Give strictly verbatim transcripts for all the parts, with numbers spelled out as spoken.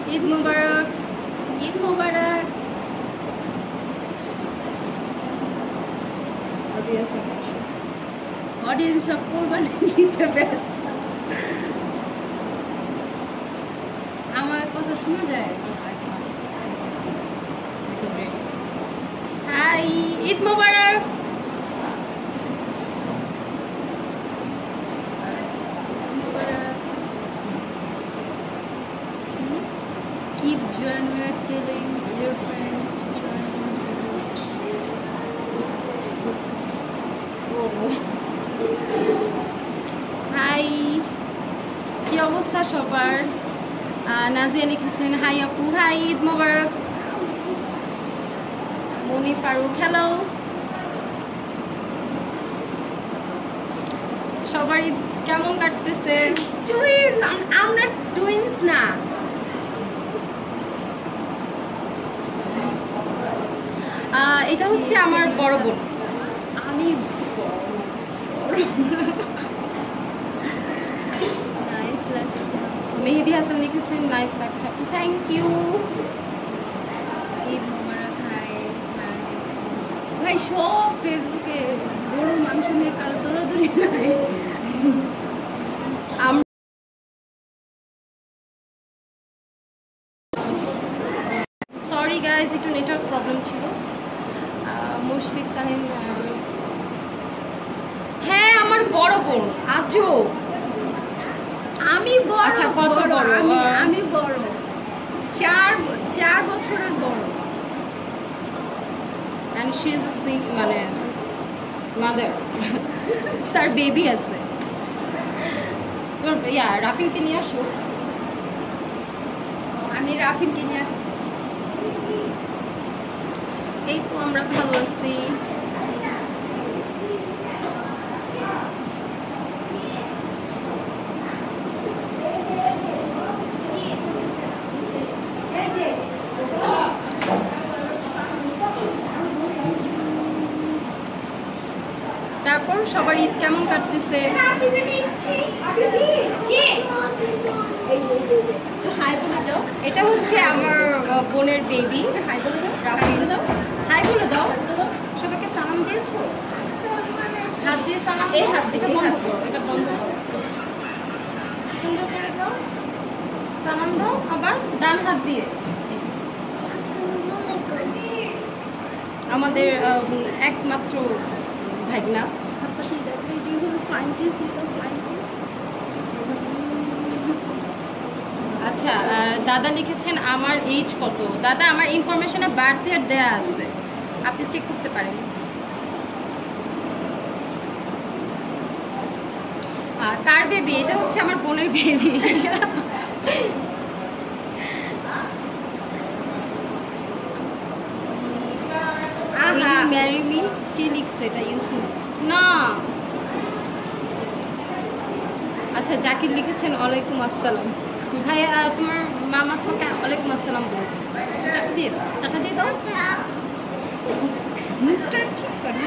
ঈদ মোবারক, ঈদ মোবারক। অডিয়েন্স সব কোরবানি দিতে ব্যস্ত। আমার কথা শোনা যায়? হাই, ঈদ মোবারক। Keep joining, telling your friends to join. Oh. Hi. কি অবস্থা সবার? নাজিয়া লিখেছেন হাই আপু, হাই, ঈদ মোবারক। মনি ফারুক, হ্যালো। সবার ঈদ কেমন কাটতেছে? টুইন্স, আমরা টুইন্স না। এটা হচ্ছে আমার বড় বোন। আমি নাইস লাগছে। মেহেদি হাসান লিখেছেন নাইস লাগছে। Thank you. ঈদ মোবারক। হাই ভাই, সব ফেসবুকে গরুর মাংস নিয়ে কারো দৌড়াদৌড়ি নাই। সরি গাইজ, একটু নেটওয়ার্ক প্রবলেম ছিল। মুশফিক সাহেব, হ্যাঁ আমার বড় বোন। আজও আমি বড়। আচ্ছা, কত বড়? আমি বড়, চার চার বছরের বড়। অ্যান্ড শি ইজ আ মানে মাদার। তার বেবি আছে। ইয়া, রাফিনকে নিয়ে আসো। আমি রাফিনকে নিয়ে আসছি। এই তো আমরা ভালো আছি। তারপর সবার ঈদ কেমন কাটতেছে? এটা হচ্ছে আমার বোনের বেবি। হাই বলে দাও, হাই বলে দাও, হাই বলে দাও। সবাইকে সালাম দিয়েছো? হাত দিয়ে সালাম। এই হাত, এটা বন্ধ করো, এটা বন্ধ করো। সুন্দর করে দাও, সালাম দাও। আবার ডান হাত দিয়ে। আমাদের একমাত্র ভাগনা। আচ্ছা, দাদা লিখেছেন আমার এজ কত? দাদা, আমার ইনফরমেশনে বার্থ ইয়ার দেয়া আছে, আপনি চেক করতে পারেন। কার বেবি? এটা হচ্ছে আমার বোনের বেবি। ম্যারি মি কে লিখছে? এটা ইউসুফ না। আচ্ছা, জাকির লিখেছেন ওয়ালাইকুম আসসালাম। ভাই, তোমার মামা তোমাকে ওয়ালাইকুম আসসালাম বলেছে। টাটা দিয়ে দাও, টাটা দিয়ে দাও। মুখটা ঠিক করে।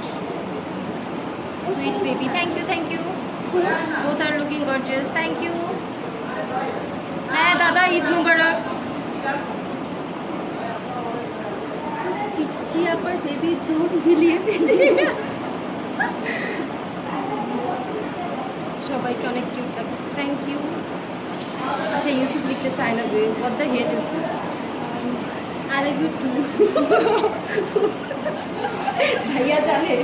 Sweet baby, thank you, thank you. Both are looking gorgeous, thank you. হ্যাঁ দাদা, ঈদ মুবারক। পিচ্ছি আবার বেবির দৌড় বিলিয়ে পিটিয়ে। সবাইকে অনেক কিউট লাগছে, থ্যাংক ইউ। আচ্ছা, ইউসুফ লিখতেছে I love you. What the hell is this? I love you too. ভাইয়া জানে।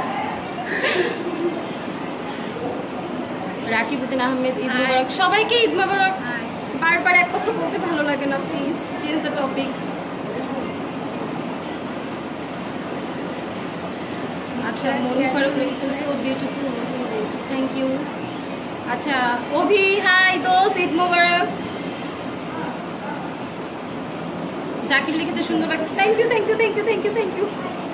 রাকিবউদ্দিন আহমেদ, ঈদ মুবারক। সবাইকে ঈদ মুবারক। বারবার এক কথা বলতে ভালো লাগে না, প্লিজ চেঞ্জ দ্য টপিক। আচ্ছা, মনি ফারুক লিখছেন সো বিউটিফুল, থ্যাংক ইউ। আচ্ছা, অভি, হাই দোস্ত, ঈদ মুবারক। জাকির লিখেছে সুন্দর লাগছে, thank you, thank you, thank you, thank you, thank you.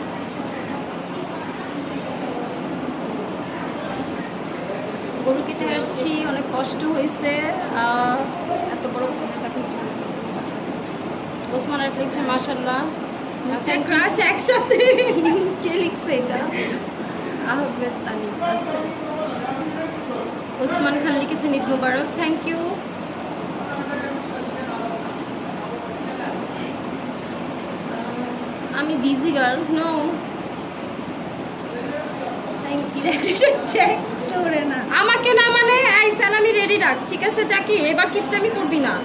গরু কেটে আসছি, অনেক কষ্ট হয়েছে। এত বড় ওসমান আর লিখছে মাশাআল্লাহ। ক্রাশ একসাথে। কে লিখছে এটা? আহমেদ তানি। আচ্ছা, ওসমান খান লিখেছেন ঈদ মুবারক, থ্যাংক ইউ। আমি বিজি গার্ল নো চেক করে না আমাকে না মানে আই সালামি রেডি রাখ ঠিক আছে চাকি এবার কিপটামি করবি না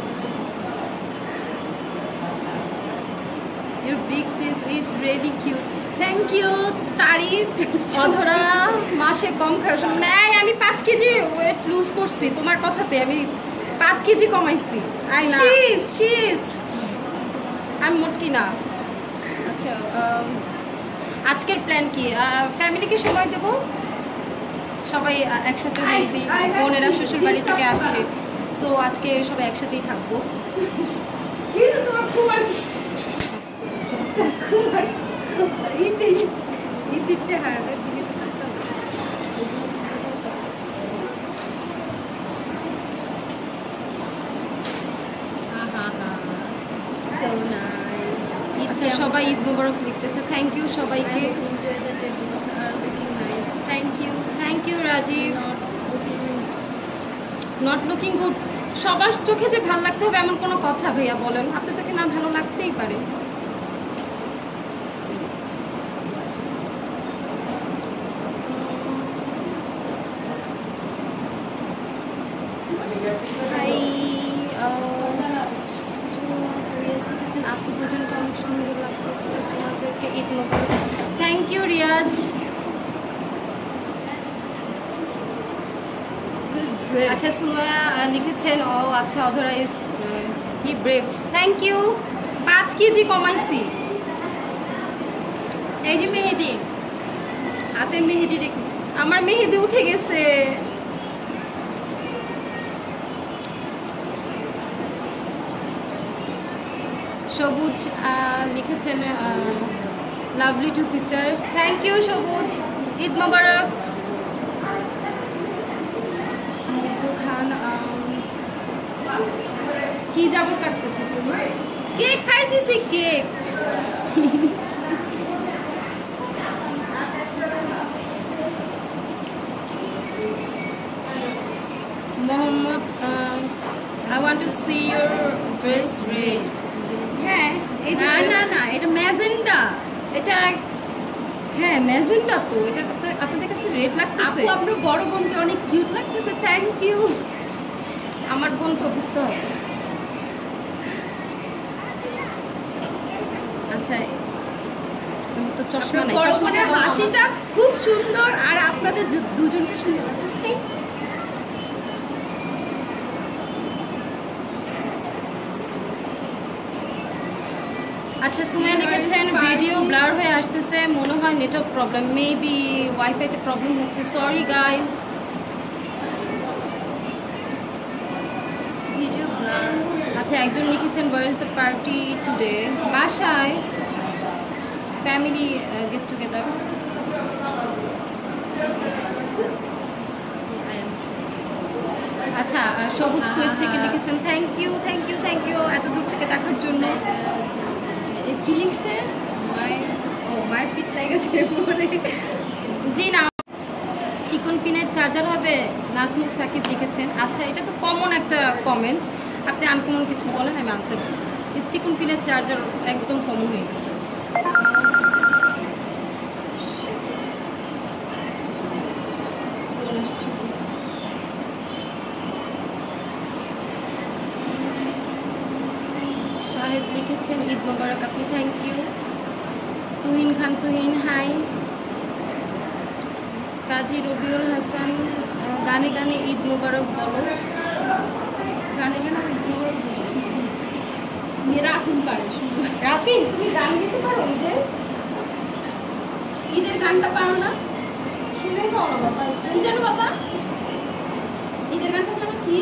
Your big sis is really cute. Thank you, তারিফ অধরা মাসে কম খাওয়া নাই আমি পাঁচ কেজি ওয়েট লুজ করছি তোমার কথাতে আমি পাঁচ কেজি কমাইছি আই না শীজ শীজ আমি মোটকি না আচ্ছা আজকের প্ল্যান কি ফ্যামিলিকে সময় দেব সবাই একসাথে হয়েছি বোনেরা শ্বশুর বাড়ি থেকে আসছে সো আজকে সবাই একসাথেই থাকবো ঈদ দিচ্ছে হ্যাঁ সবাই ঈদ মোবারক লিখতেছে থ্যাংক ইউ সবাইকে thank you thank you Rajib not looking good সবার চোখে যে ভালো লাগতে হবে এমন কোনো কথা ভাইয়া বলেন আপনার চোখে না ভালো লাগতেই পারে আপনি দুজনকে অনেক সুন্দর লাগতেছে তোমাদেরকে ঈদ মোবারক থ্যাংক ইউ রিয়াজ আচ্ছা সুমায়া লিখেছেন ও আচ্ছা অধরা ইজ কি ব্রেভ থ্যাংক ইউ পাঁচ কেজি কমাইছি এই যে মেহেদি হাতের মেহেদি আমার মেহেদি উঠে গেছে সবুজ লিখেছেন lovely to sister thank you Sabuj Eid মোবারক খান কি যাবো কাটতেছি কেক খাইতেছি cake Mohammad I want to see your dress red হ্যাঁ না না না এটা ম্যাজেন্ডা এটা হ্যাঁ ম্যাজেন্ডা তো এটা আপনাদের কাছে রেড লাগতেছে আপু আপনার বড় বোনকে অনেক কিউট লাগতেছে থ্যাংক ইউ আমার বোন তো বুঝতে হবে আচ্ছা আমি তো চশমা নাই চশমার হাসিটা খুব সুন্দর আর আপনাদের দুজনকে সুন্দর লাগতেছে আচ্ছা সুমাইয়া লিখেছেন ভিডিও ব্লার হয়ে আসতেছে মনে হয় নেটওয়ার্ক প্রবলেম মেবি ওয়াইফাইতে প্রবলেম হচ্ছে সরি গাইস ভিডিও ব্লার আচ্ছা একজন লিখেছেন where is the party today বাসায় ফ্যামিলি গেট টুগেদার আচ্ছা সবুজ কুয়েত থেকে লিখেছেন thank you thank you thank you এত দূর থেকে দেখার জন্য কি লিখছে ও মায়ের পিঠ লেগেছে জি না চিকন পিনের চার্জার হবে নাজমুল সাকিব লিখেছেন আচ্ছা এটা তো কমন একটা কমেন্ট আপনি আনকমন কিছু বলেন আমি আনসার চিকন পিনের চার্জার একদম কমন হয়ে গেছে শাহেদ লিখেছেন ঈদ মোবারক আপনি thank you Tuhin Khan Tuhin hi Kazi Rabiul Hasan গানে গানে ঈদ মোবারক বলো গানে গানে ঈদ মোবারক রাফিন পারে রাফিন তুমি গান দিতে পারো ঈদের ঈদের গানটা পারো না শুনে খাও বাবা কি জানো বাবা ঈদের গানটা জানো কি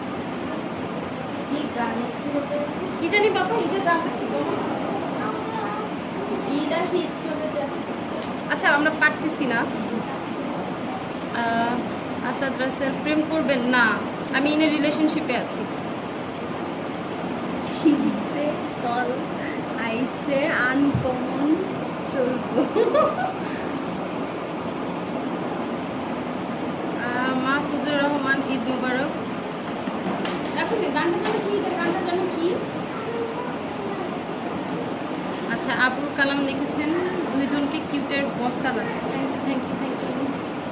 কি গান কি জানি বাবা ঈদের গানটা কি বলো ঈদ আসি ঈদ চলে যায় আচ্ছা আমরা পারতেছি না আসাদ রাসেল প্রেম করবেন না আমি ইন এ রিলেশনশিপে আছি সে কল আইসে আনকমন চলবো মাহফুজুর রহমান ঈদ মোবারক এখন গানটা জানো কি ঈদের গানটা জানো কি আচ্ছা আবুল কালাম লিখেছেন দুইজনকে কিউটের বস্তা লাগছে। Thank you thank you thank you.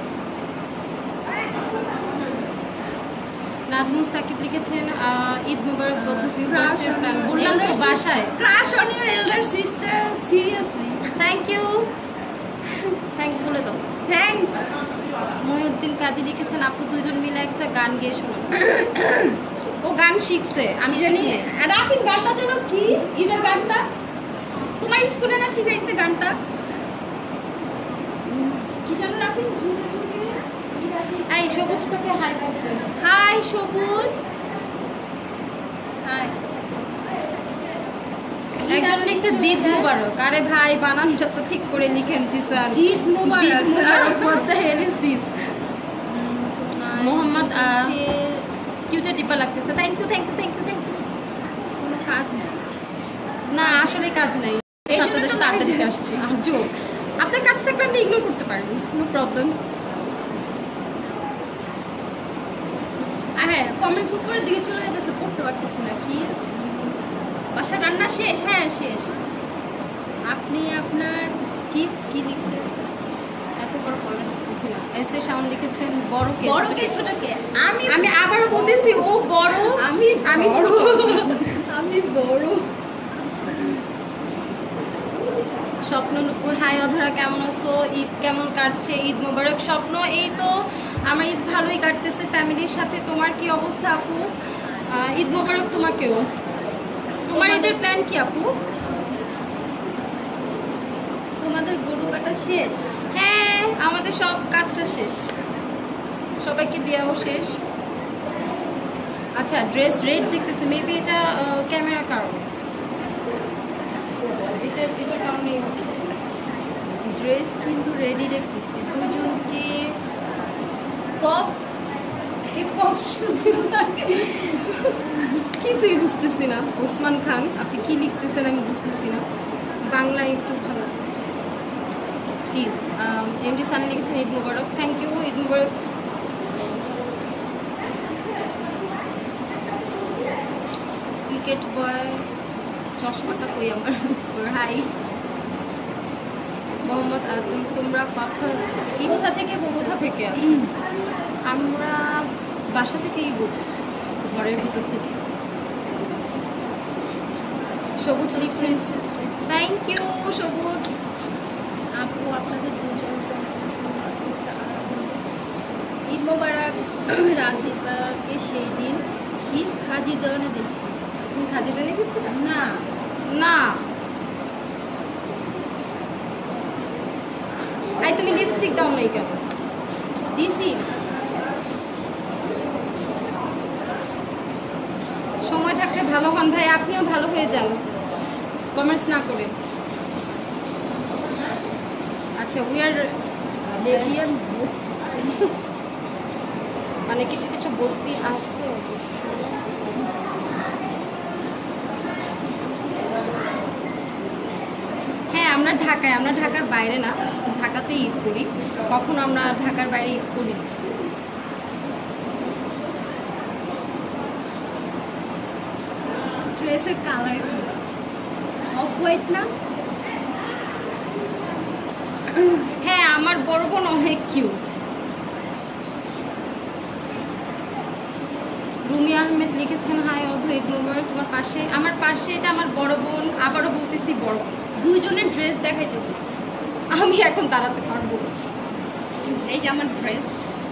Nazmul Sakib লিখেছেন ঈদ মুবারক both of you, বললাম তো বাসায় crush on your elder sister, seriously thank you thanks বলে দাও। থ্যাঙ্কস। মহিউদ্দিন কাজী লিখেছেন আপু দুইজন মিলে একটা গান গেয়ে শুনুন। ও গান শিখছে, আমি জানি। রাফিন গানটা যেন কি, ঈদের গানটা তোমার স্কুলে না শিখাইছে গানটা কি জানো রাফিন? এই সবুজ তোকে হাই বলছে। হাই সবুজ, হাই। একজন লিখছে ঈদ মুবারক। আরে ভাই বানানটা তো ঠিক করে লিখেনছি স্যার। ঈদ মুবারক। ঈদ মুবারক, what the hell is this? Mohammad কিউটা টিপা লাগতেছে। Thank you thank you thank you thank you. কোনো কাজ নেই না আসলে কাজ নাই, আপনাদের সাথে আড্ডা দিতে আসছি। আজও আপনার কাজ থাকলে আপনি ইগনোর করতে পারবেন, নো প্রবলেম। হ্যাঁ কমেন্টস উপরের দিকে চলে যেতেছে, পড়তে পারতেছি না। কি বাসা রান্না শেষ? হ্যাঁ শেষ। আপনি আপনার কি কি লিখছেন? এত বড় কমেন্টস বুঝি না। এসে সাউন্ড লিখেছেন বড় কে বড় কে ছোট কে? আমি আমি আবারও বলতেছি ও বড়, আমি আমি ছোট। আমি বড়। স্বপ্ননুপুর হাই অধরা কেমন আছো? ঈদ কেমন কাটছে? ঈদ মোবারক স্বপ্ন। এই তো আমার ঈদ ভালোই কাটতেছে ফ্যামিলির সাথে। তোমার কি অবস্থা আপু? ঈদ মোবারক তোমাকেও। তোমার ঈদের প্ল্যান কি আপু? তোমাদের গরু কাটা শেষ? হ্যাঁ আমাদের সব কাজটা শেষ, সবাইকে দেওয়াও শেষ। আচ্ছা ড্রেস রেড দেখতেছে, মেবি এটা ক্যামেরা কারণ, এটা এটার কারণেই হবে। ড্রেস কিন্তু রেডি রেখেছি দুজনকে। কফ কি কফ শুধু কিছুই বুঝতেছি না। ওসমান খান আপনি কি লিখতেছেন আমি বুঝতেছি না, বাংলায় একটু ভালো প্লিজ। এমডি সানি লিখেছেন ঈদ মুবারক। থ্যাংক ইউ, ঈদ মুবারক। ক্রিকেট বয় চশমাটা কই আমার? হাই মোহাম্মদ আজম, তোমরা কথা কি কোথা থেকে কোথা থেকে আছো? আমরা বাসা থেকেই বলতেছি, ঘরের ভিতর থেকে। সবুজ লিখছেন থ্যাংক ইউ সবুজ। আপু আপনাদের দুজন ঈদ মোবারক। রাধিবাকে সেই দিন ঈদ খাজি দোকানে দেখছি। তুমি খাজি দেনে গেছিলাম না না। এই তুমি লিপস্টিক দাও নাই কেন? দিছি। সময় থাকলে ভালো হন ভাই, আপনিও ভালো হয়ে যান কমেন্টস না করে। আচ্ছা উই আর লেডিয়ান মানে কিছু কিছু বস্তি আছে। হ্যাঁ আমরা ঢাকায়, আমরা ঢাকার বাইরে না, ঢাকাতে ঈদ করি। কখনো আমরা ঢাকার বাইরে ঈদ করি না। ড্রেসের কালার কি? অফ হোয়াইট না? হ্যাঁ আমার বড় বোন অনেক কিউট। রুমি আহমেদ লিখেছেন হাই অধ ঈদ মুবারক। তোমার পাশে আমার পাশে এটা আমার বড় বোন, আবারও বলতেছি বড় বোন। দুইজনের ড্রেস দেখাইতে দিচ্ছি। আমি এখন দাঁড়াতে পারবো। এই যে আমার ড্রেস।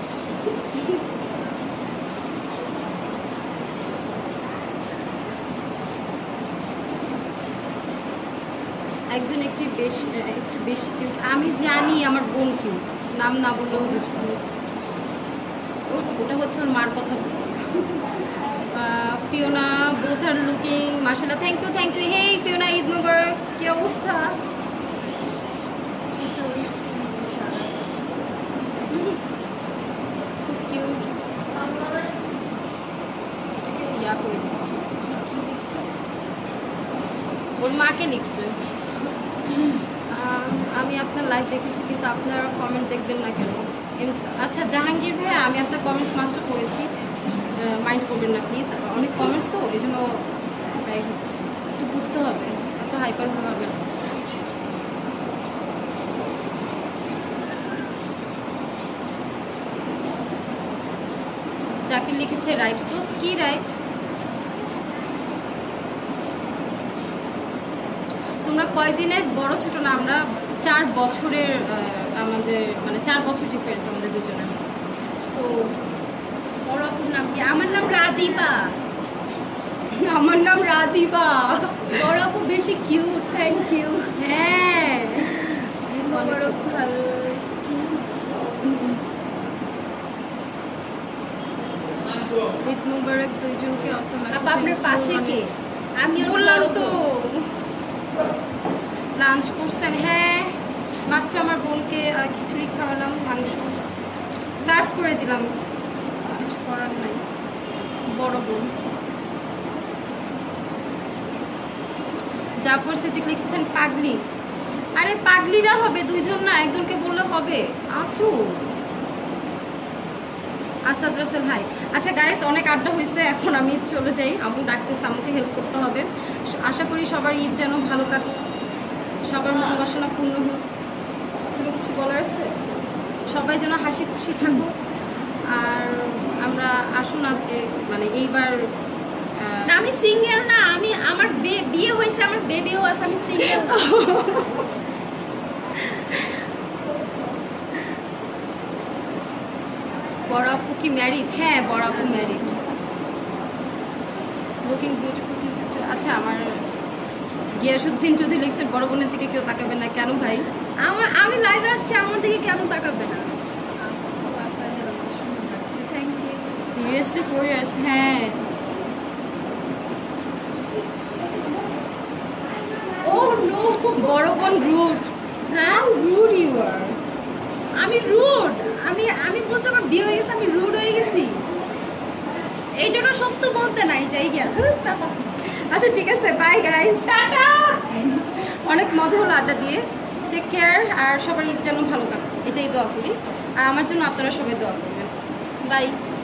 একজন একটি বেশ একটু বেশি কিউট। আমি জানি আমার বোন কিউট, নাম না বললেও বুঝবো। ওটা হচ্ছে ওর মার কথা বলছি। ফিওনা বোথ আর লুকিং মাশাআল্লাহ। Thank you thank you. Hey Fiona Eid মুবারক, কি অবস্থা? খুব কিউট। ইয়া করে দিচ্ছি। কি লিখছে? ওর মাকে লিখছে আমি আপনার লাইভ দেখেছি কিন্তু আপনারা কমেন্ট দেখবেন না কেন? আচ্ছা জাহাঙ্গীর ভাই আমি আপনার কমেন্টস মাত্র করেছি, মাইন্ড করবেন না প্লিজ। অনেক কমেন্টস তো এই জন্য যাই হোক একটু বুঝতে হবে, এত হাইপার হবে না। জাকির লিখেছে রাইট। তো কি রাইট? তোমরা কয়দিনের বড় ছোট না? আমরা চার বছরের আমাদের মানে চার বছর ডিফারেন্স আমাদের দুজনের। সো বড় আপুর নাম কি? আমার নাম রাধিবা। আমার নাম রাধিবা। বড় আপু বেশি কিউট। Thank you. হ্যাঁ বড় ভালো। ঈদ মুবারক দুইজনকে। অসম। আপা আপনার পাশে কে? আমি বললাম তো লাঞ্চ করছেন। হ্যাঁ মাত্র আমার বোনকে খিচুড়ি খাওয়ালাম, মাংস সার্ভ করে দিলাম, কিছু করার নাই। বড় বোন। জাফর সিদ্দিক লিখেছেন পাগলি। আরে পাগলিরা হবে দুইজন না, একজনকে বললে হবে। আছো আসাদ রাসেল হাই। আচ্ছা গাইস অনেক আড্ডা হয়েছে, এখন আমি চলে যাই। আম্মু ডাকতেছে, আম্মুকে হেল্প করতে হবে। আশা করি সবার ঈদ যেন ভালো কাট, সবার মনোবাসনা পূর্ণ হোক। কোনো কিছু বলার আছে? সবাই যেন হাসি খুশি থাকুক। আর আমরা আসুন আজকে মানে এইবার না আমি সিঙ্গেল না, আমি আমার বিয়ে হয়েছে, আমার বেবিও আছে, আমি সিঙ্গেল না। বড় আপু কি ম্যারিড? হ্যাঁ বড় আপু ম্যারিড। Looking beautiful. আচ্ছা আমার গিয়াসুদ্দিন যদি লিখছেন বড় বোনের দিকে কেউ তাকাবে না কেন ভাই? আমার আমি লাইভে আসছি, আমার দিকে কেন তাকাবে না? Thank you. Seriously four years? হ্যাঁ। ও নো, বড় বোন রুড। হ্যাঁ রুড ইউ আর। আমি রুড? আমি আমি বলছি আমার বিয়ে হয়ে গেছে, আমি রুড হয়ে গেছি? এই জন্য সত্য বলতে নাই যাই গিয়া। আচ্ছা ঠিক আছে, বাই গাইস, টাটা। অনেক মজা হলো আড্ডা দিয়ে। Take care. আর সবার ঈদ যেন ভালো কাটে এটাই দোয়া করি। আর আমার জন্য আপনারা সবাই দোয়া করবেন। বাই।